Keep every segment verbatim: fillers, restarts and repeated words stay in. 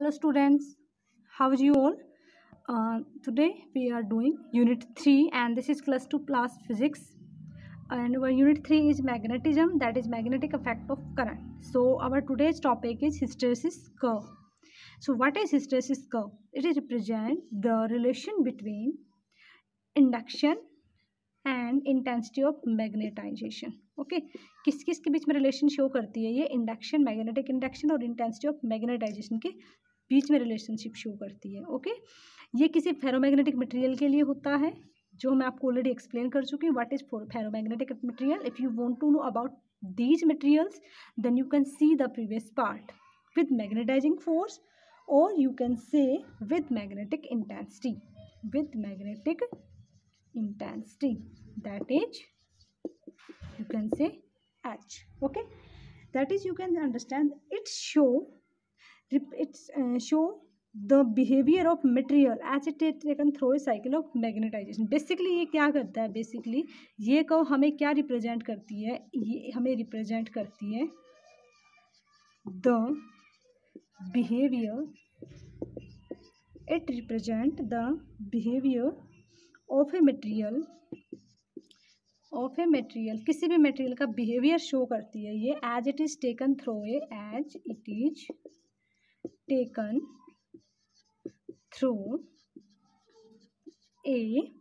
Hello students, how are you all? Uh, today we are doing unit three and this is class two plus physics, and our unit three is magnetism, that is magnetic effect of current. So our today's topic is hysteresis curve. So what is hysteresis curve? It represents the relation between induction and intensity of magnetization. Okay, किस किस के बीच में relation show करती है ये? Induction, magnetic induction और intensity of magnetization के बीच में रिलेशनशिप शो करती है. Okay okay? ये किसी फेरोमैग्नेटिक मटेरियल के लिए होता है जो मैं आपको ऑलरेडी एक्सप्लेन कर चुकी हूँ. What is for ferromagnetic material? If you want to know about these materials then you can see the previous part with magnetizing force और you can say with magnetic intensity. With magnetic intensity, that is you can say H. Okay, that is you can understand it show it's uh, show the behavior of material as it is taken through a cycle of magnetization. Basically ये क्या करता है? Basically ये कहो हमें क्या represent करती है? ये हमें रिप्रेजेंट करती है the behavior, it represent the behavior of a material of a material किसी भी मटेरियल का बिहेवियर शो करती है ये as it is taken through a as it is taken through a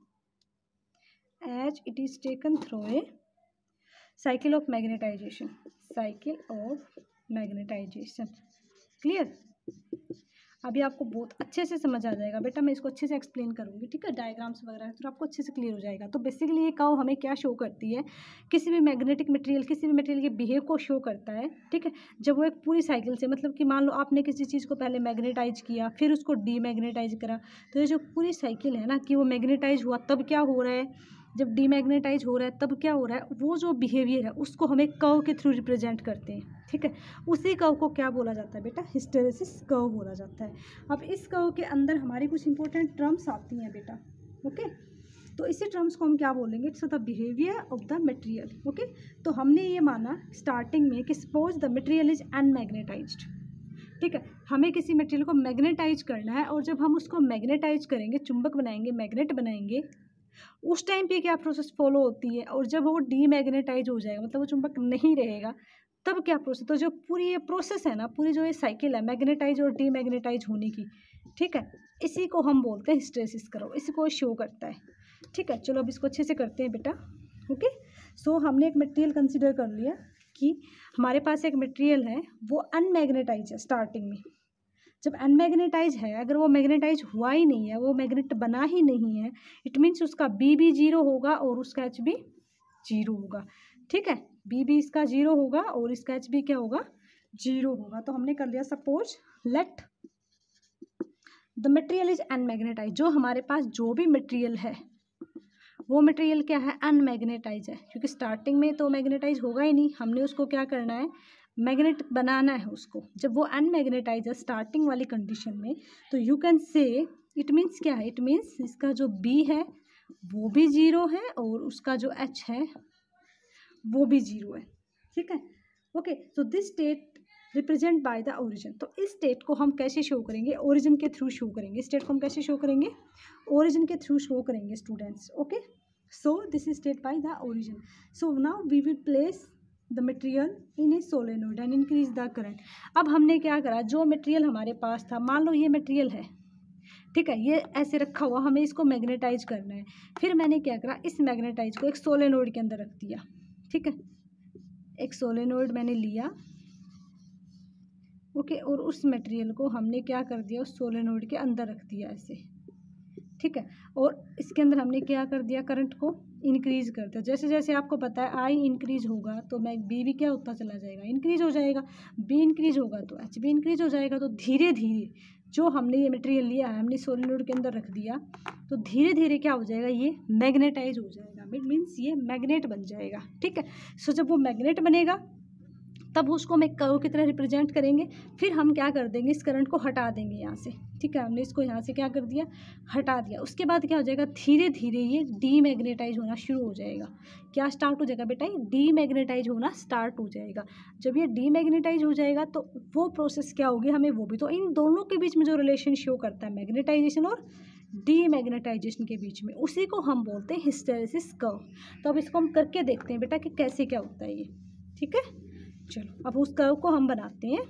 as it is taken through a cycle of magnetization. Cycle of magnetization. Clear? अभी आपको बहुत अच्छे से समझ आ जाएगा बेटा, मैं इसको अच्छे से एक्सप्लेन करूँगी. ठीक है, डायग्राम्स वगैरह तो आपको अच्छे से क्लियर हो जाएगा. तो बेसिकली ये कर्व हमें क्या शो करती है? किसी भी मैग्नेटिक मटेरियल किसी भी मटेरियल के बिहेव को शो करता है. ठीक है, जब वो एक पूरी साइकिल से, मतलब कि मान लो आपने किसी चीज़ को पहले मैग्नेटाइज किया फिर उसको डीमैग्नेटाइज करा, तो ये जो पूरी साइकिल है ना कि वो मैग्नेटाइज हुआ तब क्या हो रहा है, जब डीमैग्नेटाइज हो रहा है तब क्या हो रहा है, वो जो बिहेवियर है उसको हमें कर्व के थ्रू रिप्रेजेंट करते हैं. ठीक है, उसी कर्व को क्या बोला जाता है बेटा? हिस्टेरेसिस कर्व बोला जाता है. अब इस कर्व के अंदर हमारी कुछ इंपॉर्टेंट टर्म्स आती हैं बेटा. ओके, तो इसी टर्म्स को हम क्या बोलेंगे? It's the behaviour of the material. Okay, तो हमने ये माना स्टार्टिंग में कि suppose the material is unmagnetized. ठीक है, हमें किसी मटेरियल को मैग्नेटाइज करना है और जब हम उसको मैग्नेटाइज करेंगे, चुंबक बनाएंगे, मैग्नेट बनाएंगे, उस टाइम पे क्या प्रोसेस फॉलो होती है? और जब वो डीमैग्नेटाइज हो जाएगा, मतलब वो चुंबक नहीं रहेगा, तब क्या प्रोसेस? तो जो पूरी ये प्रोसेस है ना, पूरी जो ये साइकिल है मैग्नेटाइज और डीमैग्नेटाइज होने की, ठीक है, इसी को हम बोलते हैं हिस्टेरेसिस कर्व. इसी को शो करता है. ठीक है, चलो अब इसको अच्छे से करते हैं बेटा. ओके, सो हमने एक मटेरियल कंसिडर कर लिया कि हमारे पास एक मटेरियल है वो अनमैग्नेटाइज है स्टार्टिंग में. जब अनमैग्नेटाइज है, अगर वो मैग्नेटाइज हुआ ही नहीं है, वो मैग्नेट बना ही नहीं है, इट मीन्स उसका बी भी जीरो होगा और उसका एच भी जीरो होगा. ठीक है, बी भी इसका जीरो होगा और इसका एच भी क्या होगा? जीरो होगा. तो हमने कर लिया suppose let the material is unmagnetize. जो हमारे पास जो भी मटेरियल है वो मटेरियल क्या है? अनमैग्नेटाइज है, क्योंकि स्टार्टिंग में तो मैग्नेटाइज होगा ही नहीं. हमने उसको क्या करना है? मैग्नेट बनाना है उसको. जब वो अनमैग्नेटाइज है स्टार्टिंग वाली कंडीशन में, तो you can say it means क्या है? इट मीन्स इसका जो बी है वो भी जीरो है और उसका जो एच है वो भी जीरो है. ठीक है, okay. So this state represent by the origin. तो इस स्टेट को हम कैसे शो करेंगे? ओरिजिन के थ्रू शो करेंगे. स्टेट को हम कैसे शो करेंगे? ओरिजिन के थ्रू शो करेंगे students. Okay, so this is state by the origin. So now we will place the material in a solenoid and increase the current. अब हमने क्या करा? जो मटेरियल हमारे पास था, मान लो ये मटेरियल है, ठीक है, ये ऐसे रखा हुआ, हमें इसको मैग्नेटाइज करना है. फिर मैंने क्या करा? इस मैग्नेटाइज को एक सोलेनोइड के अंदर रख दिया. ठीक है, एक सोलेनोइड मैंने लिया. ओके, और उस मटेरियल को हमने क्या कर दिया? उस सोलेनोइड के अंदर रख दिया ऐसे. ठीक है, और इसके अंदर हमने क्या कर दिया? करंट को इंक्रीज कर दिया. जैसे जैसे आपको पता है आई इंक्रीज होगा तो मैं बी भी क्या होता चला जाएगा? इंक्रीज हो जाएगा. बी इंक्रीज होगा तो एच भी इंक्रीज हो जाएगा. तो धीरे धीरे जो हमने ये मटेरियल लिया है, हमने सोलेनोइड के अंदर रख दिया, तो धीरे धीरे क्या हो जाएगा? ये मैग्नेटाइज हो जाएगा. मीन्स ये मैग्नेट बन जाएगा. ठीक है, सो जब वो मैग्नेट बनेगा तब उसको हम एक कर्व की तरह रिप्रेजेंट करेंगे। फिर हम क्या कर देंगे, इस करंट को हटा देंगे यहाँ से, ठीक है। हमने इसको यहाँ से क्या कर दिया, हटा दिया। उसके बाद क्या हो जाएगा, धीरे धीरे ये डीमैग्नेटाइज होना शुरू हो जाएगा। क्या स्टार्ट हो जाएगा बेटा, ये डीमैग्नेटाइज होना स्टार्ट हो जाएगा। जब ये डीमैग्नेटाइज हो जाएगा तो वो प्रोसेस क्या होगी, हमें वो भी, तो इन दोनों के बीच में जो रिलेशन शो करता है मैग्नेटाइजेशन और डीमैग्नेटाइजेशन के बीच में, उसी को हम बोलते हैं हिस्टैरिसीस कर्व। तो अब इसको हम करके देखते हैं बेटा कि कैसे क्या होता है ये, ठीक है। चलो अब उस कर्व को हम बनाते हैं।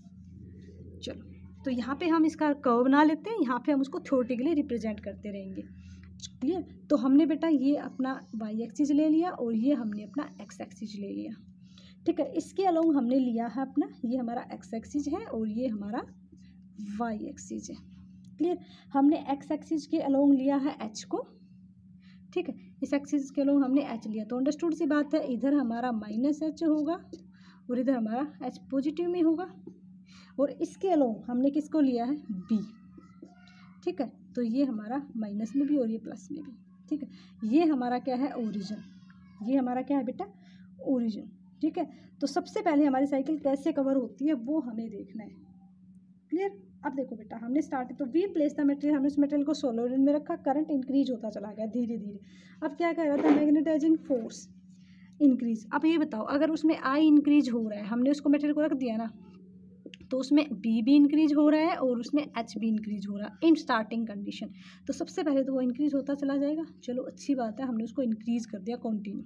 चलो तो यहाँ पे हम इसका कर्व बना लेते हैं, यहाँ पे हम उसको थ्योरेटिकली रिप्रेजेंट करते रहेंगे, क्लियर। तो हमने बेटा ये अपना वाई एक्सिस ले लिया और ये हमने अपना एक्स एक्सिस ले लिया, ठीक है। इसके अलोंग हमने लिया है अपना, ये हमारा एक्स एक्सिस है और ये हमारा वाई एक्सिस है, क्लियर। हमने एक्स एक्सिस के अलोंग लिया है एच को, ठीक है। इस एक्सिस के अलोंग हमने एच लिया, तो अंडरस्टूड सी बात है, इधर हमारा माइनस एच होगा और इधर हमारा एच पॉजिटिव में होगा। और इसके अलोंग हमने किसको लिया है, बी, ठीक है। तो ये हमारा माइनस में भी और ये प्लस में भी, ठीक है। ये हमारा क्या है, ओरिजिन, ये हमारा क्या है बेटा, ओरिजिन, ठीक है। तो सबसे पहले हमारी साइकिल कैसे कवर होती है वो हमें देखना है, क्लियर। अब देखो बेटा, हमने स्टार्ट, तो वी प्लेस द मटेरियल, हमने उस मटेरियल को सोलोरिन में रखा, करंट इंक्रीज होता चला गया धीरे धीरे। अब क्या कह रहा था, मैग्नेटाइजिंग फोर्स इंक्रीज। अब ये बताओ, अगर उसमें आई इंक्रीज हो रहा है, हमने उसको मटेरियल को रख दिया ना, तो उसमें बी भी इंक्रीज हो रहा है और उसमें एच भी इंक्रीज हो रहा है इन स्टार्टिंग कंडीशन। तो सबसे पहले तो वो इंक्रीज होता चला जाएगा, चलो अच्छी बात है, हमने उसको इंक्रीज कर दिया कंटिन्यू,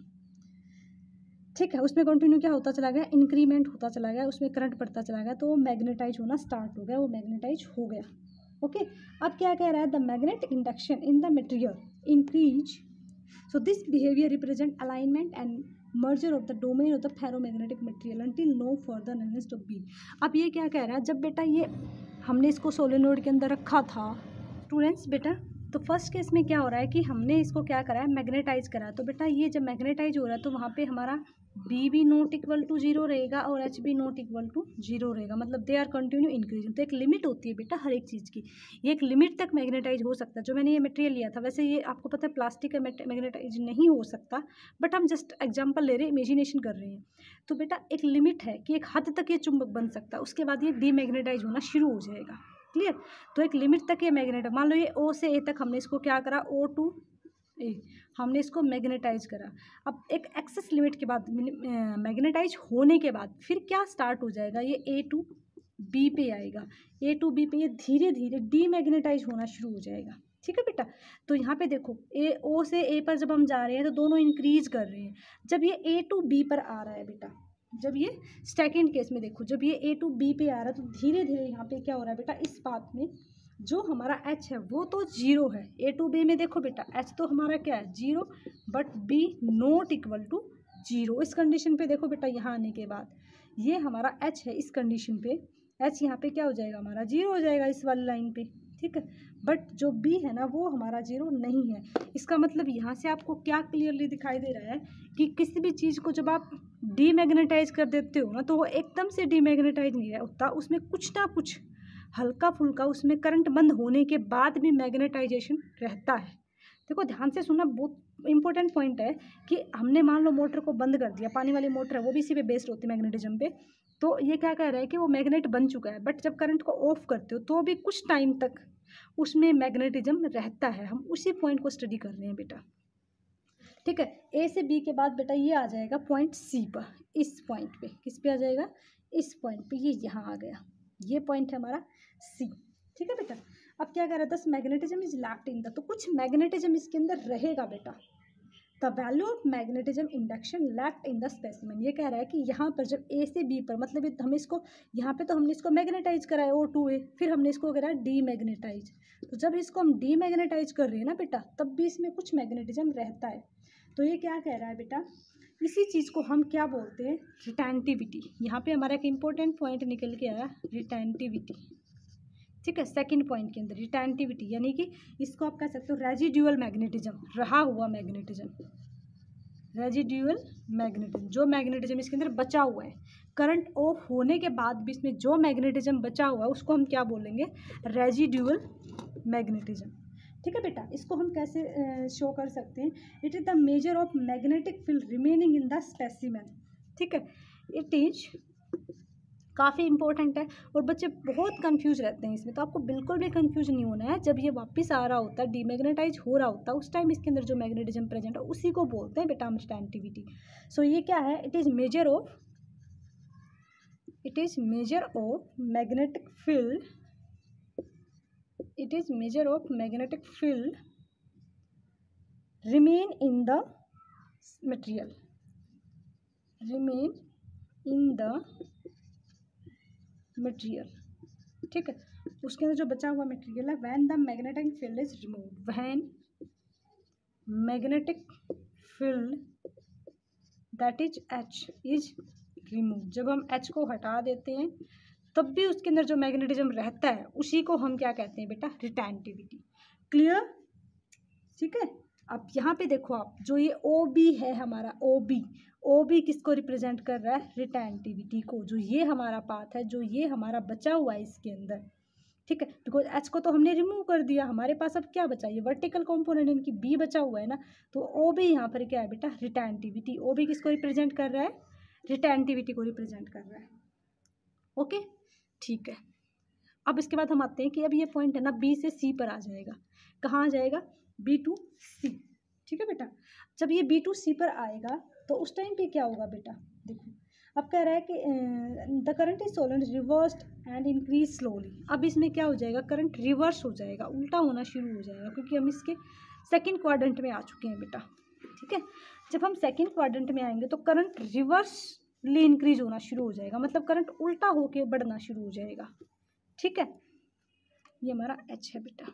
ठीक है। उसमें कंटिन्यू क्या होता चला गया, इंक्रीमेंट होता चला गया, उसमें करंट बढ़ता चला गया, तो वो मैग्नेटाइज होना स्टार्ट हो गया, वो मैग्नेटाइज हो गया, ओके। अब क्या कह रहा है, the magnet induction in the material increase, so this behaviour represent alignment and merger of the domain of the ferromagnetic material until no further knowledge of B. अब ये क्या कह रहा है, जब बेटा ये हमने इसको सोलेनोइड के अंदर रखा था स्टूडेंट्स बेटा, तो फर्स्ट केस में क्या हो रहा है कि हमने इसको क्या करा है, मैग्नेटाइज करा। तो बेटा ये जब मैग्नेटाइज हो रहा है तो वहाँ पे हमारा बी भी नॉट इक्वल टू जीरो रहेगा और एच भी नॉट इक्वल टू जीरो रहेगा, मतलब दे आर कंटिन्यू इंक्रीजिंग। तो एक लिमिट होती है बेटा हर एक चीज़ की, ये एक लिमिट तक मैग्नेटाइज हो सकता है। जो मैंने ये मटेरियल लिया था, वैसे ये आपको पता है प्लास्टिक का मैग्नेटाइज नहीं हो सकता, बट हम जस्ट एग्जाम्पल ले रहे हैं, इमेजिनेशन कर रहे हैं। तो बेटा एक लिमिट है कि एक हद तक ये चुंबक बन सकता है, उसके बाद ये डीमैग्नेटाइज होना शुरू हो जाएगा, क्लियर। तो एक लिमिट तक ये मैग्नेट, मान लो ये ओ से ए तक हमने इसको क्या करा, ओ टू ए, हमने इसको मैग्नेटाइज करा। अब एक एक्सेस लिमिट के बाद, मैग्नेटाइज होने के बाद फिर क्या स्टार्ट हो जाएगा, ये ए टू बी पे आएगा, ए टू बी पे ये धीरे धीरे डीमैग्नेटाइज होना शुरू हो जाएगा, ठीक है बेटा। तो यहाँ पे देखो, ए ओ से ए पर जब हम जा रहे हैं तो दोनों इंक्रीज कर रहे हैं। जब ये ए टू बी पर आ रहा है बेटा, जब ये सेकेंड केस में देखो, जब ये ए टू बी पे आ रहा है तो धीरे धीरे यहाँ पे क्या हो रहा है बेटा, इस पाथ में जो हमारा एच है वो तो जीरो है, ए टू बी में देखो बेटा एच तो हमारा क्या है, zero, but B not equal to zero. इस कंडीशन पे देखो बेटा, यहाँ आने के बाद ये हमारा एच है, इस कंडीशन पे एच यहाँ पे क्या हो जाएगा, हमारा जीरो हो जाएगा इस वाली लाइन पे, ठीक है। बट जो बी है ना वो हमारा जीरो नहीं है। इसका मतलब यहाँ से आपको क्या क्लियरली दिखाई दे रहा है कि किसी भी चीज़ को जब आप डीमैग्नेटाइज कर देते हो ना, तो वो एकदम से डीमैग्नेटाइज नहीं होता, उसमें कुछ ना कुछ हल्का फुल्का उसमें करंट बंद होने के बाद भी मैग्नेटाइजेशन रहता है। देखो ध्यान से सुनना, बहुत इंपॉर्टेंट पॉइंट है कि हमने मान लो मोटर को बंद कर दिया, पानी वाली मोटर है वो भी इसी पे बेस्ड होती है मैग्नेटिज्म पे, तो ये क्या कह रहा है कि वो मैग्नेट बन चुका है, बट जब करंट को ऑफ करते हो तो भी कुछ टाइम तक उसमें मैग्नेटिज्म रहता है। हम उसी पॉइंट को स्टडी कर रहे हैं बेटा, ठीक है। ए से बी के बाद बेटा ये आ जाएगा पॉइंट सी पर, इस पॉइंट पे किस पे आ जाएगा, इस पॉइंट पे, ये यहाँ आ गया, ये पॉइंट है हमारा सी, ठीक है बेटा। अब क्या कह रहा था, magnetism is lapped in the, तो कुछ मैग्नेटिज्म इसके अंदर रहेगा बेटा। The value of magnetism induction lapped in the specimen, ये कह रहा है कि यहाँ पर जब ए से बी पर, मतलब हम इसको यहाँ पे तो हमने इसको मैग्नेटाइज करा है ओ टू ए, फिर हमने इसको करा डी मैग्नेटाइज, तो जब इसको हम डी मैग्नेटाइज कर रहे हैं ना बेटा, तब भी इसमें कुछ मैग्नेटिज्म रहता है। तो ये क्या कह रहा है बेटा, इसी चीज़ को हम क्या बोलते हैं, रिटेंटिविटी। यहाँ पे हमारा एक इम्पोर्टेंट पॉइंट निकल के आया, रिटेंटिविटी, ठीक है। सेकंड पॉइंट के अंदर रिटेंटिविटी, यानी कि इसको आप कह सकते हो रेजिड्यूअल मैग्नेटिज्म, रहा हुआ मैग्नेटिज्म, रेजिड्यूअल मैग्नेटिज्म, जो मैग्नेटिज्म इसके अंदर बचा हुआ है, करंट ऑफ होने के बाद भी इसमें जो मैग्नेटिज्म बचा हुआ है उसको हम क्या बोलेंगे, रेजिड्यूअल मैग्नेटिज्म, ठीक है बेटा। इसको हम कैसे शो कर सकते हैं, it is the measure of magnetic field remaining in the specimen, ठीक है। इट इज काफ़ी इंपॉर्टेंट है और बच्चे बहुत कंफ्यूज रहते हैं इसमें, तो आपको बिल्कुल भी कंफ्यूज नहीं होना है। जब ये वापस आ रहा होता है, डीमैग्नेटाइज हो रहा होता है, उस टाइम इसके अंदर जो मैग्नेटिज्म प्रेजेंट है उसी को बोलते हैं बेटा हम रिटेंटिविटी। सो ये क्या है, it is measure of it is measure of magnetic field it is measure of magnetic field remain in the material remain in the material ठीक है, उसके अंदर जो बचा हुआ मटेरियल है, when the magnetic field is removed when magnetic field that is H is removed, जब हम H को हटा देते हैं तब भी उसके अंदर जो मैग्नेटिज्म रहता है उसी को हम क्या कहते हैं बेटा, रिटेंटिविटी। क्लियर, ठीक है। अब यहाँ पे देखो आप, जो ये ओ बी है हमारा, ओ बी ओ बी किसको रिप्रेजेंट कर रहा है, रिटेंटिविटी को। जो ये हमारा पाथ है, जो ये हमारा बचा हुआ है इसके अंदर, ठीक है, बिकॉज एच को तो हमने रिमूव कर दिया, हमारे पास अब क्या बचा, ये वर्टिकल कॉम्पोनेंट इनकी बी बचा हुआ है ना, तो ओ बी यहाँ पर क्या है बेटा, रिटेंटिविटी। ओ बी किसको रिप्रेजेंट कर रहा है, रिटेंटिविटी को रिप्रेजेंट कर रहा है। ओके, ठीक है। अब इसके बाद हम आते हैं कि अब ये पॉइंट है ना बी से सी पर आ जाएगा। कहाँ आ जाएगा, बी टू सी, ठीक है बेटा। जब ये बी टू सी पर आएगा तो उस टाइम पे क्या होगा बेटा, देखो अब कह रहा है कि द करंट इज सोलेंट रिवर्स्ड एंड इंक्रीज स्लोली। अब इसमें क्या हो जाएगा, करंट रिवर्स हो जाएगा, उल्टा होना शुरू हो जाएगा, क्योंकि हम इसके सेकेंड क्वाड्रेंट में आ चुके हैं बेटा, ठीक है। जब हम सेकेंड क्वाड्रेंट में आएंगे तो करंट रिवर्स ले इंक्रीज होना शुरू हो जाएगा, मतलब करंट उल्टा होके बढ़ना शुरू हो जाएगा, ठीक है। ये हमारा एच है बेटा।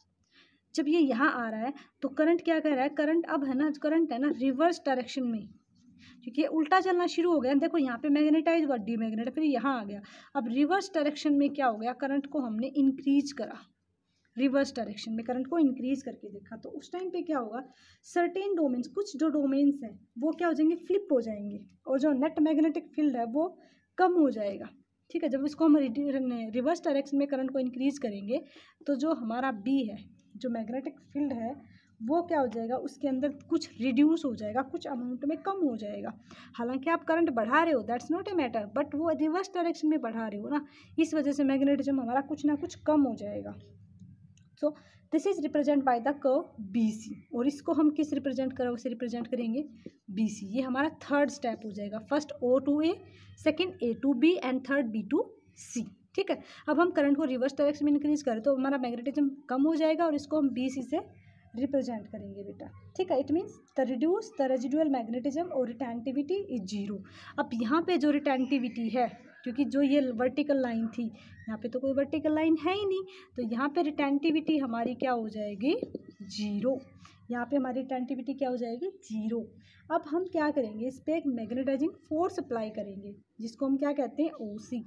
जब ये यहाँ आ रहा है तो करंट क्या कर रहा है, करंट अब है ना, करंट है ना रिवर्स डायरेक्शन में, क्योंकि ये उल्टा चलना शुरू हो गया। देखो यहाँ पे मैग्नेटाइज हुआ, डीमैग्नेटाइज, फिर यहाँ आ गया। अब रिवर्स डायरेक्शन में क्या हो गया, करंट को हमने इंक्रीज करा, रिवर्स डायरेक्शन में करंट को इंक्रीज करके देखा, तो उस टाइम पे क्या होगा, सर्टेन डोमेन्स, कुछ जो डोमेन्स हैं वो क्या हो जाएंगे, फ्लिप हो जाएंगे, और जो नेट मैग्नेटिक फील्ड है वो कम हो जाएगा, ठीक है। जब इसको हम रिवर्स डायरेक्शन में करंट को इंक्रीज करेंगे तो जो हमारा बी है, जो मैग्नेटिक फील्ड है, वो क्या हो जाएगा, उसके अंदर कुछ रिड्यूस हो जाएगा, कुछ अमाउंट में कम हो जाएगा। हालांकि आप करंट बढ़ा रहे हो, that's not a matter, but वो रिवर्स डायरेक्शन में बढ़ा रहे हो ना, इस वजह से मैग्नेटिज्म हमारा कुछ ना कुछ कम हो जाएगा। So this is represent by the curve B C, और इसको हम किस रिप्रेजेंट करोगे से रिप्रेजेंट करेंगे, बी सी। ये हमारा थर्ड स्टेप हो जाएगा, first O to A, second A to B and third B to C, ठीक है। अब हम करंट को रिवर्स डायरेक्शन में इंक्रीज करें तो हमारा मैग्नेटिज्म कम हो जाएगा, और इसको हम बी सी से रिप्रेजेंट करेंगे बेटा, ठीक है। It means the reduce the residual magnetism और रिटेंटिविटी इज जीरो। अब यहाँ पे जो रिटेंटिविटी है, क्योंकि जो ये वर्टिकल लाइन थी, यहाँ पे तो कोई वर्टिकल लाइन है ही नहीं, तो यहाँ पे रिटेंटिविटी हमारी क्या हो जाएगी, जीरो। यहाँ पे हमारी रिटेंटिविटी क्या हो जाएगी, जीरो। अब हम क्या करेंगे, इस पर एक मैग्नेटाइजिंग फोर्स अप्लाई करेंगे, जिसको हम क्या कहते हैं, ओ सी,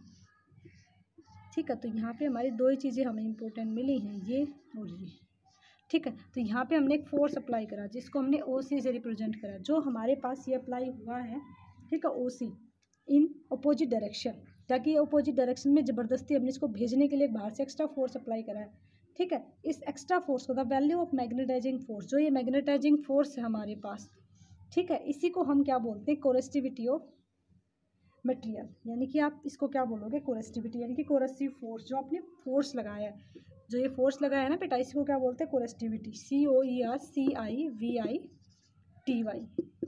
ठीक है। तो यहाँ पे हमारी दो ही चीज़ें हमें इंपॉर्टेंट मिली हैं, ये और ये, ठीक है। तो यहाँ पे हमने एक फोर्स अप्लाई करा, जिसको हमने ओ सी से रिप्रेजेंट करा, जो हमारे पास ये अप्लाई हुआ है, ठीक है, O C in opposite direction, ताकि अपोजिट डायरेक्शन में ज़बरदस्ती हमने इसको भेजने के लिए बाहर से एक्स्ट्रा फोर्स अप्लाई करा है, ठीक है। इस एक्स्ट्रा फोर्स को, the value of magnetizing force, जो ये मैग्नेटाइजिंग फोर्स है हमारे पास, ठीक है, इसी को हम क्या बोलते हैं, कोरेस्टिविटी ऑफ मटेरियल, यानी कि आप इसको क्या बोलोगे, कोरेस्टिविटी, यानी कि कोरेसिव फोर्स, जो आपने फोर्स लगाया है, जो ये फोर्स लगाया है ना बेटा, इसी को क्या बोलते हैं, coercivity, C O E R C I V I T Y,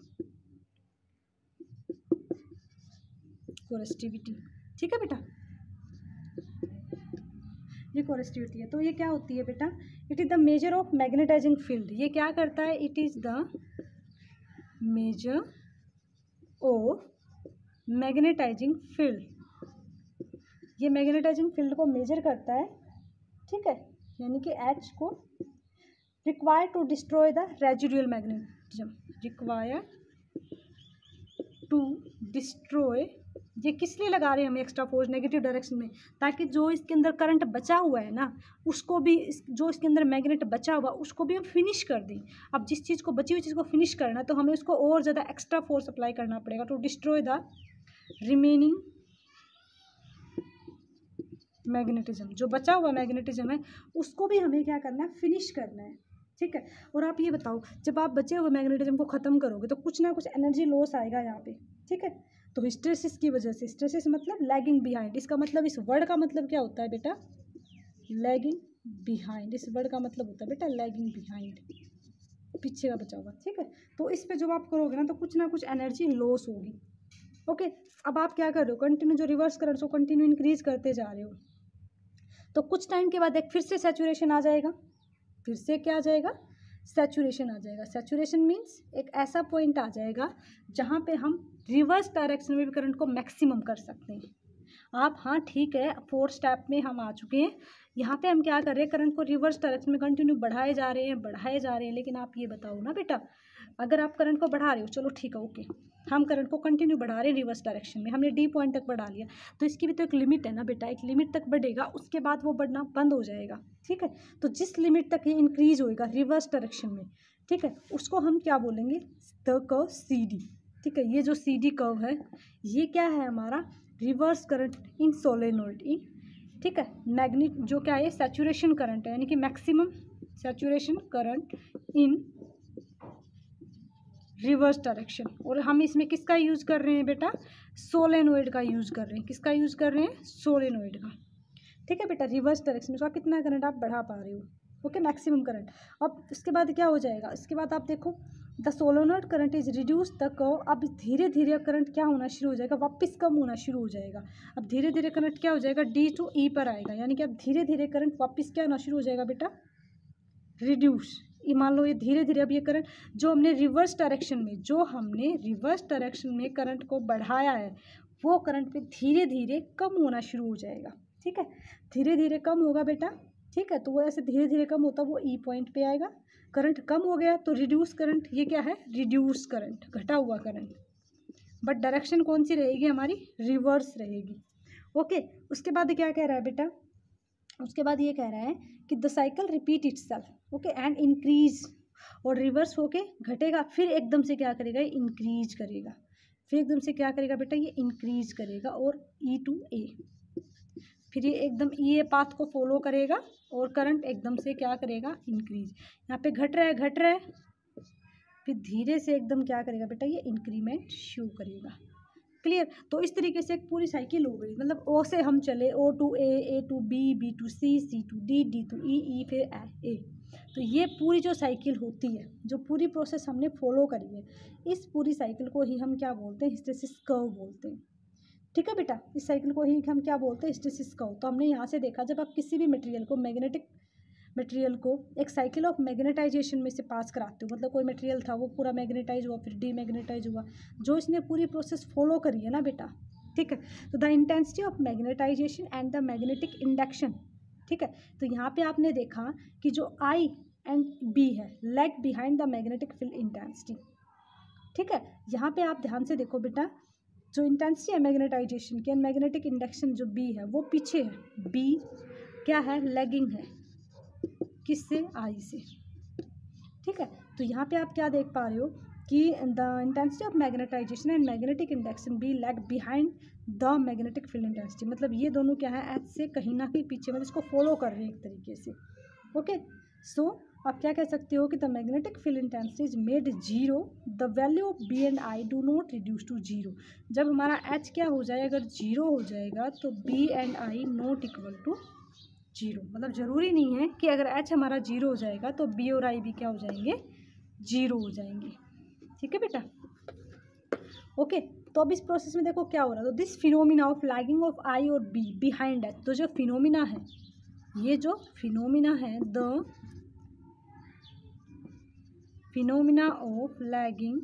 coercivity, ठीक है बेटा। ये कोरेस्टिविटी है, तो ये क्या होती है बेटा, it is the measure of magnetizing field. ये क्या करता है, it is the measure of magnetizing field. ये मैग्नेटाइजिंग फील्ड को मेजर करता है, ठीक है, यानी कि एच को require to destroy the residual magnetism, require to destroy, ये किस लिए लगा रहे हैं हम एक्स्ट्रा फोर्स नेगेटिव डायरेक्शन में, ताकि जो इसके अंदर करंट बचा हुआ है ना, उसको भी, जो इसके अंदर मैग्नेट बचा हुआ उसको भी हम फिनिश कर दें। अब जिस चीज़ को, बची हुई चीज़ को फिनिश करना है तो हमें उसको और ज़्यादा एक्स्ट्रा फोर्स अप्लाई करना पड़ेगा, to destroy the remaining magnetism, जो बचा हुआ मैग्नेटिज्म है उसको भी हमें क्या करना है, फिनिश करना है, ठीक है। और आप ये बताओ, जब आप बचे हुए मैग्नेटिज्म को ख़त्म करोगे तो कुछ ना कुछ एनर्जी लॉस आएगा यहाँ पे, ठीक है। तो हिस्टेरेसिस की वजह से, हिस्टेरेसिस मतलब लैगिंग बिहाइंड, इसका मतलब इस वर्ड का मतलब क्या होता है बेटा, लैगिंग बिहाइंड। इस वर्ड का मतलब होता है बेटा लैगिंग बिहाइंड, पीछे का बचा हुआ, ठीक है। तो इस पे जब आप करोगे ना तो कुछ ना कुछ एनर्जी लॉस होगी। ओके, अब आप क्या कर रहे हो, कंटिन्यू जो रिवर्स करंट को कंटिन्यू इंक्रीज करते जा रहे हो, तो कुछ टाइम के बाद एक फिर से सैचुरेशन आ जाएगा, फिर से क्या आ जाएगा, सैचुरेशन आ जाएगा। सैचुरेशन मीन्स एक ऐसा पॉइंट आ जाएगा जहाँ पे हम रिवर्स डायरेक्शन में भी करंट को मैक्सिमम कर सकते हैं। आप, हाँ ठीक है, फोर्थ स्टेप में हम आ चुके हैं, यहाँ पे हम क्या कर रहे हैं, करंट को रिवर्स डायरेक्शन में कंटिन्यू बढ़ाए जा रहे हैं, बढ़ाए जा रहे हैं। लेकिन आप ये बताओ ना बेटा, अगर आप करंट को बढ़ा रहे हो, चलो ठीक है, ओके, हम करंट को कंटिन्यू बढ़ा रहे हैं रिवर्स डायरेक्शन में, हमने डी पॉइंट तक बढ़ा लिया, तो इसकी भी तो एक लिमिट है ना बेटा, एक लिमिट तक बढ़ेगा, उसके बाद वो बढ़ना बंद हो जाएगा, ठीक है। तो जिस लिमिट तक ये इंक्रीज होएगा रिवर्स डायरेक्शन में, ठीक है, उसको हम क्या बोलेंगे, द कर्व सी डी, ठीक है। ये जो सी डी कर्व है, ये क्या है हमारा, reverse current in solenoid, in, ठीक है, मैग्नेट जो क्या है, सैचुरेशन करंट है, यानी कि maximum saturation current in reverse direction. और हम इसमें किसका यूज़ कर रहे हैं बेटा, सोलेनोइड का यूज़ कर रहे हैं, किसका यूज़ कर रहे हैं, सोलेनोइड का, ठीक है बेटा। रिवर्स डायरेक्शन में तो आप कितना करंट आप बढ़ा पा रहे हो, ओके, मैक्सिमम करंट। अब इसके बाद क्या हो जाएगा, इसके बाद आप देखो, the solenoid current is reduce the curve. अब धीरे धीरे करंट क्या होना शुरू हो जाएगा, वापस कम होना शुरू हो जाएगा। अब धीरे धीरे करंट क्या हो जाएगा, डी टू ई पर आएगा, यानी कि अब धीरे धीरे करंट वापस क्या होना शुरू हो जाएगा बेटा, रिड्यूस। ये मान लो ये धीरे धीरे अब ये करंट जो हमने रिवर्स डायरेक्शन में जो हमने रिवर्स डायरेक्शन में करंट को बढ़ाया है, वो करंट पे धीरे धीरे कम होना शुरू हो जाएगा, ठीक है, धीरे धीरे कम होगा बेटा, ठीक है। तो वो ऐसे धीरे धीरे कम होता वो ई पॉइंट पे आएगा, करंट कम हो गया तो रिड्यूस करंट, ये क्या है, रिड्यूस करंट, घटा हुआ करंट, बट डायरेक्शन कौन सी रहेगी हमारी, रिवर्स रहेगी, ओके। उसके बाद क्या कह रहा है बेटा, उसके बाद ये कह रहा है कि the cycle repeat itself, okay, and increase, और रिवर्स होके घटेगा, फिर एकदम से क्या करेगा, इंक्रीज करेगा, फिर एकदम से क्या करेगा बेटा, ये इंक्रीज करेगा, और ई टू ए, फिर ये एकदम ये पाथ को फॉलो करेगा, और करंट एकदम से क्या करेगा, इंक्रीज। यहाँ पे घट रहा है, घट रहा है, फिर धीरे से एकदम क्या करेगा बेटा, ये इंक्रीमेंट शो करेगा, क्लियर। तो इस तरीके से एक पूरी साइकिल हो गई, मतलब ओ से हम चले, O to A, A to B, B to C, C to D, D to E, E फिर ए। तो ये पूरी जो साइकिल होती है, जो पूरी प्रोसेस हमने फॉलो करी है, इस पूरी साइकिल को ही हम क्या बोलते हैं, हिस्टेरेसिस कर्व बोलते हैं, ठीक है बेटा। इस साइकिल को ही हम क्या बोलते हैं, हिस्टेरेसिस कर्व। तो हमने यहाँ से देखा, जब आप किसी भी मटेरियल को, मैग्नेटिक मटेरियल को एक साइकिल ऑफ मैग्नेटाइजेशन में से पास कराते हो, मतलब कोई मटेरियल था वो पूरा मैग्नेटाइज हुआ, फिर डीमैग्नेटाइज हुआ, जो इसने पूरी प्रोसेस फॉलो करी है ना बेटा, ठीक है। तो the intensity of magnetization and the magnetic induction, ठीक है। तो यहाँ पे आपने देखा कि जो आई एंड बी है, lag behind the magnetic field intensity, ठीक है। यहाँ पे आप ध्यान से देखो बेटा, जो इंटेंसिटी है मैग्नेटाइजेशन की एंड मैग्नेटिक इंडक्शन जो बी है वो पीछे है, बी क्या है, लैगिंग है, किससे, आई से, ठीक है। तो यहाँ पे आप क्या देख पा रहे हो कि the intensity of magnetization and magnetic induction B lag behind the magnetic field intensity, मतलब ये दोनों क्या है, एच से कहीं ना कहीं पीछे, मतलब इसको फॉलो कर रहे हैं एक तरीके से, ओके। सो आप क्या कह सकते हो कि the magnetic field intensity is made zero, the value of B and I do not reduce to zero. जब हमारा एच क्या हो जाए, अगर जीरो हो जाएगा तो B and I not equal to zero, मतलब ज़रूरी नहीं है कि अगर एच हमारा जीरो हो जाएगा तो बी और आई भी क्या हो जाएंगे, जीरो हो जाएंगे, ठीक है बेटा, ओके। तो अब इस प्रोसेस में देखो क्या हो रहा है, तो this phenomena of lagging of I और बी बिहाइंड एच, तो जो फिनोमिना है, ये जो फिनोमिना है, the phenomena of lagging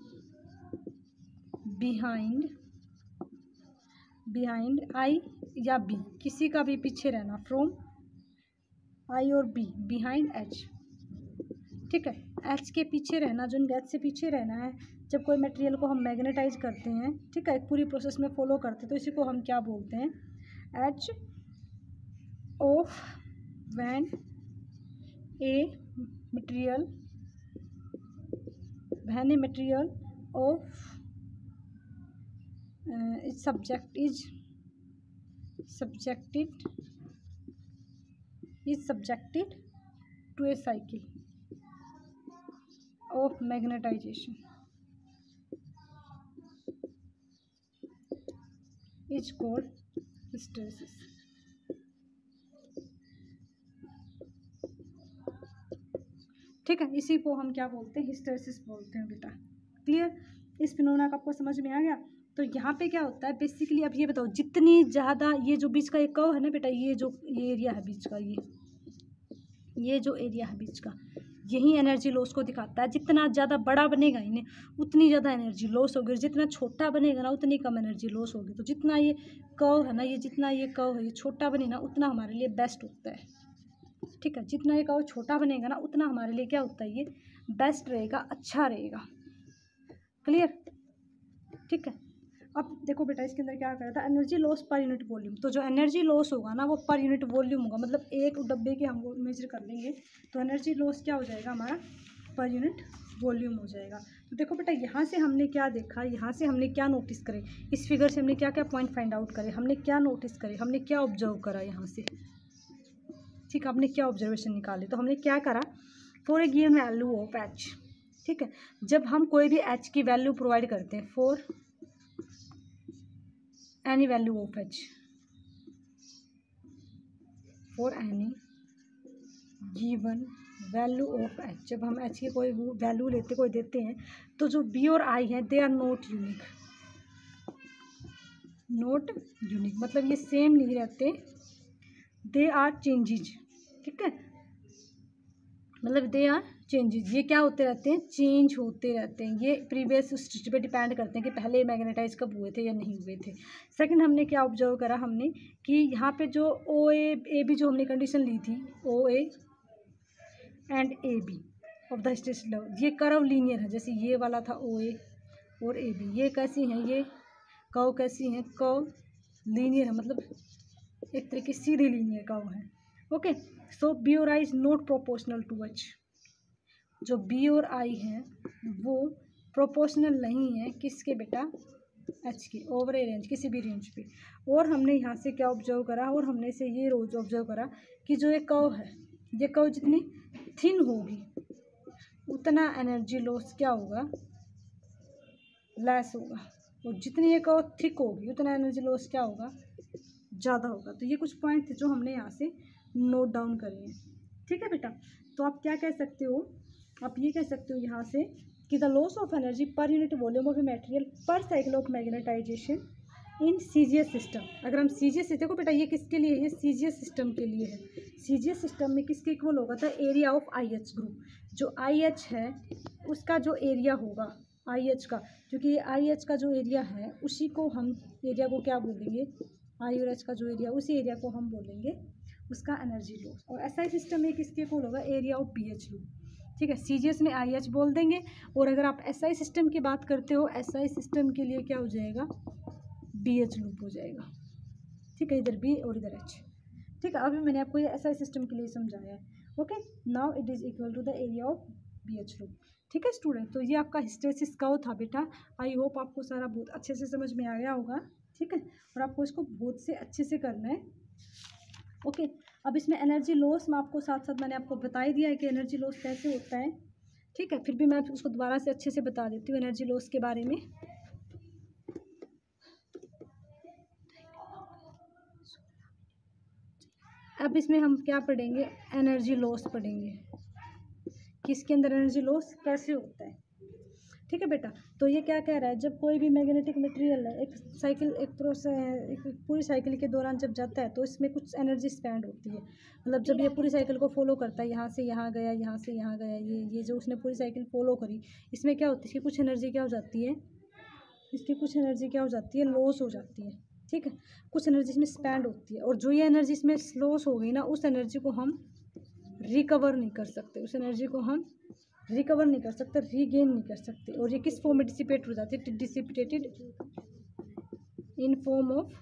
behind behind I या बी, किसी का भी पीछे रहना, फ्रॉम आई और बी बिहाइंड एच, ठीक है। एच के पीछे रहना, जो एच से पीछे रहना है, जब कोई मटेरियल को हम मैग्नेटाइज करते हैं, ठीक है, एक पूरी प्रोसेस में फॉलो करते हैं, तो इसी को हम क्या बोलते हैं, H of when a material when a material of subject is subjected is subjected to a cycle of magnetization, is called hysteresis. ठीक है, इसी को हम क्या बोलते हैं, हिस्टेरेसिस बोलते हैं बेटा। क्लियर, इस फिनोमेना का आपको समझ में आ गया। तो यहाँ पे क्या होता है बेसिकली, अब ये बताओ जितनी ज़्यादा ये जो बीच का एक कर्व है ना बेटा, ये जो ये एरिया है बीच का, ये ये जो एरिया है बीच का, यही एनर्जी लॉस को दिखाता है। जितना ज़्यादा बड़ा बनेगा इन्हें उतनी ज़्यादा एनर्जी लॉस होगी, जितना छोटा बनेगा ना उतनी कम एनर्जी लॉस होगी। तो जितना ये कर्व है ना, ये जितना ये कर्व है ये छोटा बने ना उतना हमारे लिए बेस्ट होता है। ठीक है, जितना ये कर्व छोटा बनेगा ना उतना हमारे लिए क्या होता है, ये बेस्ट रहेगा, अच्छा रहेगा। क्लियर, ठीक है। अब देखो बेटा इसके अंदर क्या कर रहा था, energy loss per unit volume. तो जो एनर्जी लॉस होगा ना वो पर यूनिट वॉल्यूम होगा, मतलब एक डब्बे के हम वो मेजर कर लेंगे तो एनर्जी लॉस क्या हो जाएगा हमारा, पर यूनिट वॉल्यूम हो जाएगा। तो देखो बेटा यहाँ से हमने क्या देखा, यहाँ से हमने क्या नोटिस करे, इस फिगर से हमने क्या क्या पॉइंट फाइंड आउट करे, हमने क्या नोटिस करे, हमने क्या ऑब्जर्व करा यहाँ से। ठीक है, हमने क्या ऑब्जर्वेशन निकाले, तो हमने क्या करा, for a given value of H. ठीक है, जब हम कोई भी एच की वैल्यू प्रोवाइड करते हैं, for any value of H, for any given value of H, जब हम एच की कोई वैल्यू लेते कोई देते हैं तो जो बी और आई हैं they are not unique, not unique मतलब ये सेम नहीं रहते, दे आर चेंजेज। ठीक है, मतलब दे आर चेंजेज, ये क्या होते रहते हैं, चेंज होते रहते हैं। ये प्रीवियस स्टेज पे डिपेंड करते हैं कि पहले मैग्नेटाइज कब हुए थे या नहीं हुए थे। सेकंड हमने क्या ऑब्जर्व करा, हमने कि यहाँ पे जो ओ ए ए बी जो हमने कंडीशन ली थी, O A and A B of the hysteresis level, ये कर्व लीनियर है। जैसे ये वाला था ओ ए और ए बी, ये कैसी हैं, ये कर्व कैसी हैं, कर्व लीनियर है, मतलब एक तरीके सीधी लीनियर कर्व है। ओके, सो बी और I is not proportional to H. जो बी और आई हैं वो प्रोपोर्शनल नहीं है किसके बेटा, एच की, ओवर ए रेंज, किसी भी रेंज पे। और हमने यहाँ से क्या ऑब्जर्व करा, और हमने से ये रोज ऑब्जर्व करा कि जो ये कर्व है, ये कर्व जितनी थिन होगी उतना एनर्जी लॉस क्या होगा, लेस होगा, और जितनी ये कर्व थिक होगी उतना एनर्जी लॉस क्या होगा, ज़्यादा होगा। तो ये कुछ पॉइंट थे जो हमने यहाँ से नोट डाउन करे हैं। ठीक है बेटा, तो आप क्या कह सकते हो, आप ये कह सकते हो यहाँ से कि the loss of energy per unit volume of a material per cycle of magnetization in CGS system. अगर हम सीजीएस, देखो बेटा ये किसके लिए है, ये सीजीएस सिस्टम के लिए है। सीजीएस सिस्टम में किसके इक्वल होगा था, area of I H group. जो आई एच है उसका जो एरिया होगा आई एच का, क्योंकि ये आई एच का जो एरिया है उसी को हम एरिया को क्या बोलेंगे, आई और एच का जो एरिया उसी एरिया को हम बोलेंगे उसका एनर्जी लॉस। और एसआई सिस्टम में किसके इक्वल होगा, area of B H loop. ठीक है, सीजीएस में आई एच बोल देंगे। और अगर आप एसआई सिस्टम की बात करते हो, एसआई सिस्टम के लिए क्या हो जाएगा, बी एच लूप हो जाएगा। ठीक है, इधर बी और इधर एच। ठीक है, अभी मैंने आपको ये एसआई सिस्टम के लिए समझाया है। Okay, now it is equal to the area of B H loop. ठीक है स्टूडेंट, तो ये आपका हिस्टेरेसिस कर्व था बेटा। आई होप आपको सारा बहुत अच्छे से समझ में आ गया होगा। ठीक है, और आपको इसको बहुत से अच्छे से करना है। ओके, अब इसमें एनर्जी लॉस में आपको साथ साथ मैंने आपको बता ही दिया है कि एनर्जी लॉस कैसे होता है। ठीक है, फिर भी मैं उसको दोबारा से अच्छे से बता देती हूँ एनर्जी लॉस के बारे में। अब इसमें हम क्या पढ़ेंगे, एनर्जी लॉस पढ़ेंगे, किसके अंदर एनर्जी लॉस कैसे होता है। ठीक है बेटा, तो ये क्या कह रहा है, जब कोई भी मैग्नेटिक मटेरियल है एक साइकिल एक प्रोसेस एक पूरी साइकिल के दौरान जब जाता है तो इसमें कुछ एनर्जी स्पेंड होती है। मतलब जब ये पूरी साइकिल को फॉलो करता है, यहाँ से यहाँ गया, यहाँ से यहाँ गया, ये ये जो उसने पूरी साइकिल फॉलो करी, इसमें क्या होती है, इसकी कुछ एनर्जी क्या हो जाती है, इसकी कुछ एनर्जी क्या हो जाती है, लॉस हो जाती है। ठीक है, कुछ एनर्जी इसमें स्पेंड होती है, और जो ये एनर्जी इसमें लॉस हो गई ना, उस एनर्जी को हम रिकवर नहीं कर सकते, उस एनर्जी को हम रिकवर नहीं कर सकते, रीगेन नहीं कर सकते। और ये किस फॉर्म में डिसिपेट हो जाती है, dissipated in form of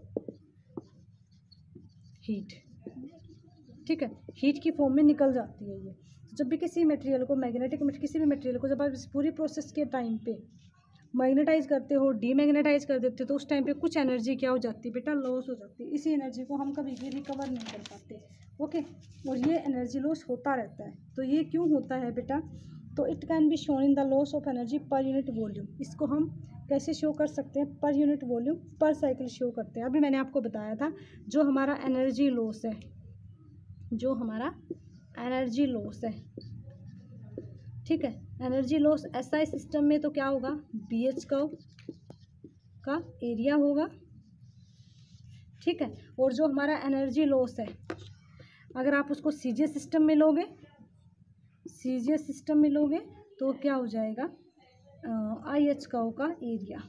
heat. ठीक है, हीट की फॉर्म में निकल जाती है ये। जब भी किसी मटेरियल को मैग्नेटिक किसी भी मटेरियल को जब आप इस पूरी प्रोसेस के टाइम पे मैग्नेटाइज करते हो, डीमैग्नेटाइज कर देते हो, तो उस टाइम पे कुछ एनर्जी क्या हो जाती है बेटा, लॉस हो जाती है। इसी एनर्जी को हम कभी भी रिकवर नहीं कर पाते। ओके, और ये एनर्जी लॉस होता रहता है। तो ये क्यों होता है बेटा, तो it can be shown in the loss of energy per unit volume. इसको हम कैसे शो कर सकते हैं, per unit volume per cycle show करते हैं। अभी मैंने आपको बताया था जो हमारा एनर्जी लॉस है, जो हमारा एनर्जी लॉस है, ठीक है, एनर्जी लॉस एसआई सिस्टम में तो क्या होगा, बी एच कर्व का एरिया होगा, ठीक है। और जो हमारा एनर्जी लॉस है, अगर आप उसको सीजीएस सिस्टम में लोगे, सीजीएस सिस्टम में लोगे तो क्या हो जाएगा, आई एच कर्व का एरिया,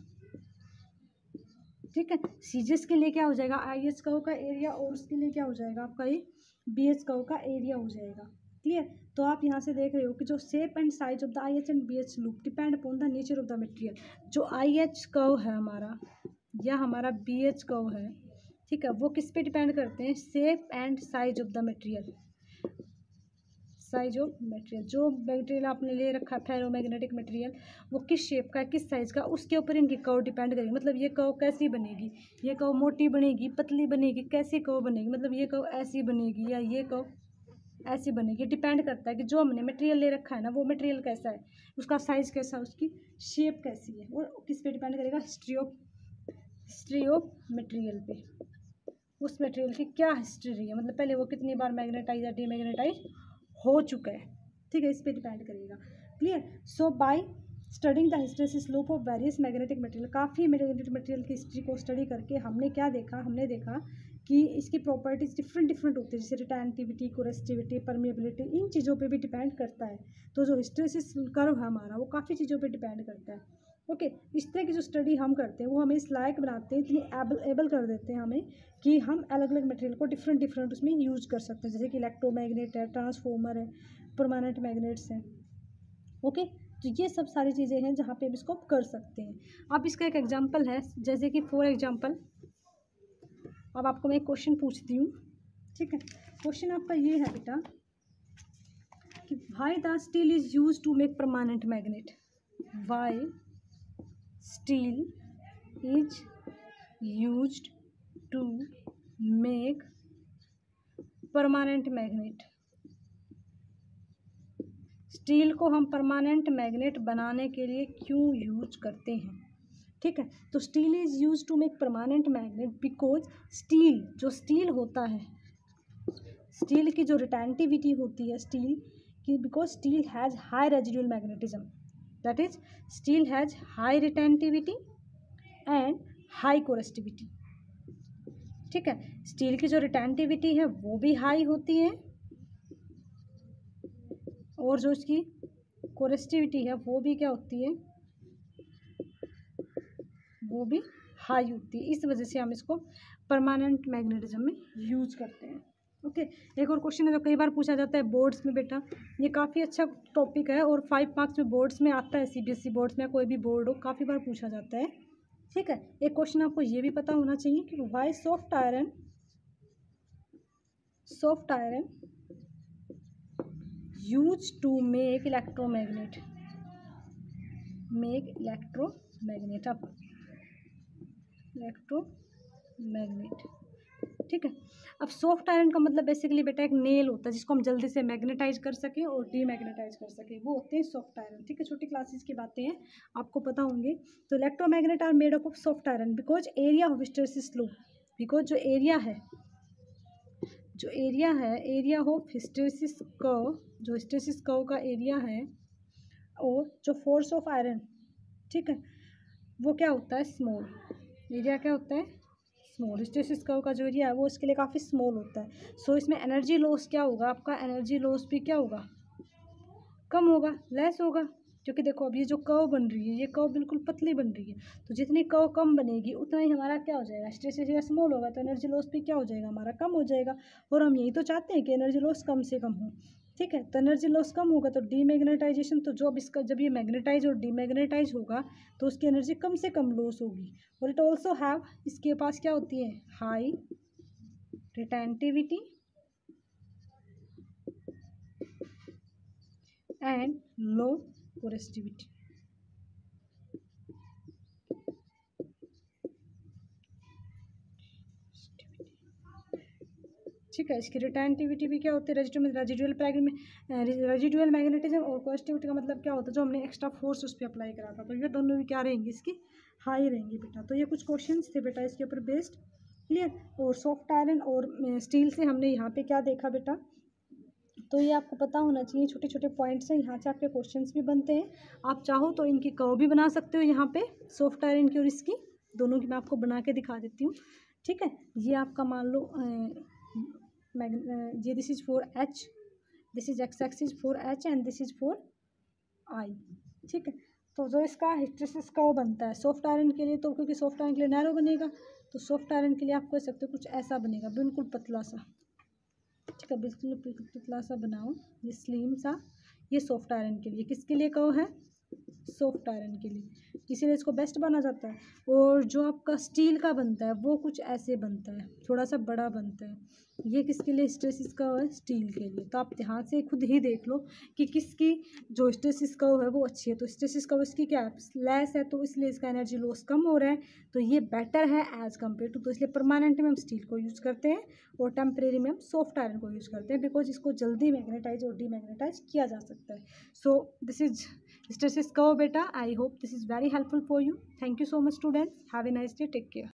ठीक है। सीजीएस के लिए क्या हो जाएगा, आई एच कर्व का एरिया, और उसके लिए क्या हो जाएगा आपका ये बी एच कर्व का एरिया हो जाएगा। क्लियर। तो आप यहाँ से देख रहे हो कि जो shape and size of the I H and B H loop depend upon the nature of the material. जो आई एच कर्व है हमारा या हमारा बी एच कर्व है, ठीक है, वो किस पे डिपेंड करते हैं, shape and size of the material, size of material. जो मटेरियल आपने ले रखा है फेरोमैग्नेटिक मटेरियल, वो किस शेप का है, किस साइज का, उसके ऊपर इनकी कर्व डिपेंड करेगी। मतलब ये कर्व कैसी बनेगी, ये कर्व मोटी बनेगी, पतली बनेगी, कैसी कर्व बनेगी, मतलब ये कर्व ऐसी बनेगी या ये कर्व ऐसी बनेगी, डिपेंड करता है कि जो हमने मटेरियल ले रखा है ना, वो मटेरियल कैसा है, उसका साइज कैसा है, उसकी शेप कैसी है, वो किस पे डिपेंड करेगा, history of history of material पे, उस मटेरियल की क्या हिस्ट्री रही है, मतलब पहले वो कितनी बार मैग्नेटाइज या डीमैग्नेटाइज हो चुका है, ठीक है, इस पे डिपेंड करेगा। Clear. So by studying the hysteresis loop of various magnetic material, काफ़ी मैग्नेटिक मटेरियल की हिस्ट्री को स्टडी करके हमने क्या देखा, हमने देखा कि इसकी प्रॉपर्टीज डिफरेंट डिफरेंट होती है, जैसे रिटेंटिविटी, कोरेस्टिविटी, परमेबिलिटी, इन चीज़ों पे भी डिपेंड करता है। तो जो हिस्टेरेसिस कर्व है हमारा, वो काफ़ी चीज़ों पे डिपेंड करता है। ओके okay, इस तरह की जो स्टडी हम करते हैं वो हमें इस लायक बनाते हैं, इतनी एबल एबल कर देते हैं हमें कि हम अलग अलग मटेरियल को डिफरेंट डिफरेंट उसमें यूज कर सकते हैं, जैसे कि इलेक्ट्रोमैग्नेट है, ट्रांसफॉर्मर है, परमानेंट मैग्नेट्स हैं। Okay okay? तो ये सब सारी चीज़ें हैं जहाँ पे हम इसको कर सकते हैं। अब इसका एक एग्जांपल है, जैसे कि फॉर एग्जांपल अब आपको मैं एक क्वेश्चन पूछती हूँ, ठीक है। क्वेश्चन आपका ये है बेटा कि why the steel is use to make permanent magnet, why steel is used to make permanent magnet. Steel को हम परमानेंट मैग्नेट बनाने के लिए क्यों यूज करते हैं, ठीक है। तो steel is use to make permanent magnet because steel, जो स्टील होता है, स्टील की जो रिटेंटिविटी होती है स्टील की, because steel has high residual magnetism, that is steel has high retentivity and high coercivity, ठीक है। स्टील की जो रिटेंटिविटी है वो भी हाई होती है और जो इसकी कोरेस्टिविटी है वो भी क्या होती है, वो भी हाई होती है। इस वजह से हम इसको परमानेंट मैग्नेटिज्म में यूज करते हैं। ओके okay, एक और क्वेश्चन है जो कई बार पूछा जाता है बोर्ड्स में बेटा, ये काफ़ी अच्छा टॉपिक है और फाइव मार्क्स में बोर्ड्स में आता है, सीबीएसई बोर्ड्स में कोई भी बोर्ड हो, काफ़ी बार पूछा जाता है, ठीक है। एक क्वेश्चन आपको ये भी पता होना चाहिए कि why soft iron soft iron use to make electromagnet, make electromagnet अब इलेक्ट्रोमैग्नेट, ठीक है। अब सॉफ्ट आयरन का मतलब बेसिकली बेटा एक नेल होता है जिसको हम जल्दी से मैग्नेटाइज कर सकें और डीमैग्नेटाइज कर सकें, वो होते हैं सॉफ्ट आयरन, ठीक है। छोटी क्लासेस की बातें हैं, आपको पता होंगे। तो electromagnet are made up of soft iron because area of hysteresis loop, because जो एरिया है जो एरिया है एरिया ऑफ हिस्टेरेसिस कर्व, जो हिस्टेरेसिस कर्व का एरिया है और जो फोर्स ऑफ आयरन, ठीक है, वो क्या होता है, स्मॉल। एरिया क्या होता है, स्मॉल। हिस्टेरेसिस कर्व का जो एरिया है वो इसके लिए काफ़ी स्मॉल होता है। सो इसमें एनर्जी लॉस क्या होगा, आपका एनर्जी लॉस भी क्या होगा, कम होगा, लेस होगा, क्योंकि देखो अब ये जो कर्व बन रही है ये कर्व बिल्कुल पतली बन रही है, तो जितनी कर्व कम बनेगी उतना ही हमारा क्या हो जाएगा, हिस्टेरेसिस एरिया स्मॉल होगा तो एनर्जी लॉस भी क्या हो जाएगा, हमारा कम हो जाएगा। और हम यही तो चाहते हैं कि एनर्जी लॉस कम से कम हो, ठीक है। तो एनर्जी लॉस कम होगा तो डीमैग्नेटाइजेशन, तो जो अब इसका जब ये मैग्नेटाइज और डीमैग्नेटाइज होगा तो उसकी एनर्जी कम से कम लॉस होगी। और इट ऑल्सो हैव, इसके पास क्या होती है, high retentivity and low coercivity, ठीक है। इसकी रिटेंटिविटी भी क्या होती है, रेजिडुअल रेजिडुअल रेजिडुअल मैग्नेटिज्म और कोएस्टिविटी का मतलब क्या होता है, जो हमने एक्स्ट्रा फोर्स उस पर अप्लाई करा था, तो ये दोनों भी क्या रहेंगी इसकी, हाई रहेंगी बेटा। तो ये कुछ क्वेश्चंस थे बेटा इसके ऊपर बेस्ड, क्लियर। और सॉफ्ट आयरन और स्टील से हमने यहाँ पे क्या देखा बेटा, तो ये आपको पता होना चाहिए, छोटे छोटे पॉइंट्स हैं, यहाँ से आपके क्वेश्चंस भी बनते हैं। आप चाहो तो इनकी कर्व भी बना सकते हो यहाँ पे, सॉफ्ट आयरन की और इसकी, दोनों की मैं आपको बना के दिखा देती हूँ, ठीक है। ये आपका मान लो ये this is for H, this is X axis for H and this is for I, ठीक है। तो जो इसका हिस्टेरेसिस कर्व बनता है सॉफ्ट आयरन के लिए, तो क्योंकि सॉफ्ट आयरन के लिए नैरो बनेगा, तो सॉफ्ट आयरन के लिए आप कह सकते हो कुछ ऐसा बनेगा, बिल्कुल पतला सा, ठीक है, बिल्कुल पतला सा बनाओ, ये स्लिम सा, ये सॉफ्ट आयरन के लिए, किसके लिए कर्व है, सॉफ्ट आयरन के लिए, इसीलिए इसको बेस्ट बना जाता है। और जो आपका स्टील का बनता है वो कुछ ऐसे बनता है, थोड़ा सा बड़ा बनता है, ये किसके लिए हिस्टेरेसिस कर्व है, स्टील के लिए। तो आप ध्यान से खुद ही देख लो कि किसकी जो हिस्टेरेसिस कर्व है वो अच्छी है, तो हिस्टेरेसिस कर्व इसकी क्या है, लेस है, तो इसलिए इसका एनर्जी लॉस कम हो रहा है, तो ये बेटर है एज कम्पेयर टू। तो इसलिए परमानेंट में हम स्टील को यूज़ करते हैं और टेम्परेरी में हम सॉफ्ट आयरन को यूज़ करते हैं, बिकॉज इसको जल्दी मैग्नेटाइज और डीमैग्नेटाइज किया जा सकता है। So this is hysteresis curve बेटा। I hope this is very helpful for you. Thank you so much students, have a nice day, take care.